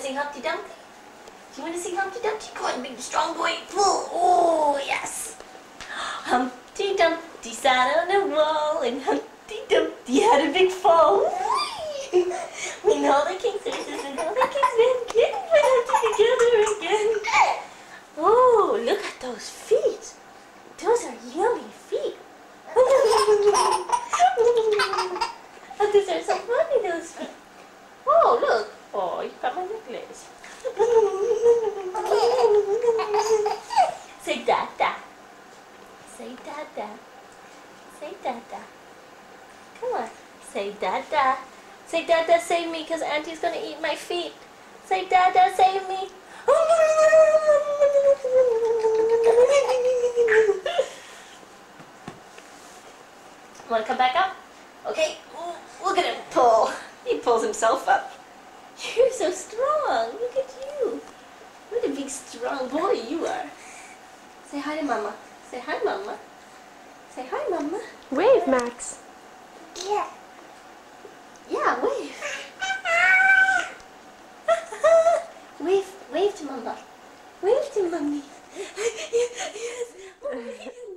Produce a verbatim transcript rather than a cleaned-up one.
sing Humpty Dumpty? Do you want to sing Humpty Dumpty? Come on, big strong boy. Pull. Oh, yes. Humpty Dumpty sat on a wall, and Humpty Dumpty had a big fall. When all the king's horses and all the king's men came Humpty together again. Oh, look at those feet. Those are yummy feet. Oh, those are so funny, those feet. Oh, look. Oh, you got my necklace. Say dada. Say dada. Say dada. Come on. Say dada. Say dada, save me, because Auntie's going to eat my feet. Say dada, save me. Want to come back up? Okay. Look at him pull. He pulls himself up. You're so strong. Look at you. What a big strong boy you are. Say hi to Mama. Say hi, Mama. Say hi, Mama. Wave, Max. Yeah. Yeah, wave. Wave, wave to Mama. Wave to Mommy. Yes, yes.